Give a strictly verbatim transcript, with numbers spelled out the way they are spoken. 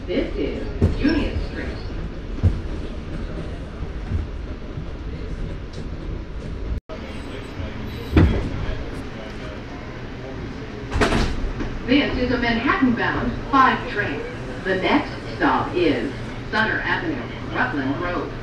This is Union Street. This is a Manhattan-bound five train. The next stop is Sutter Avenue, Rutland Road.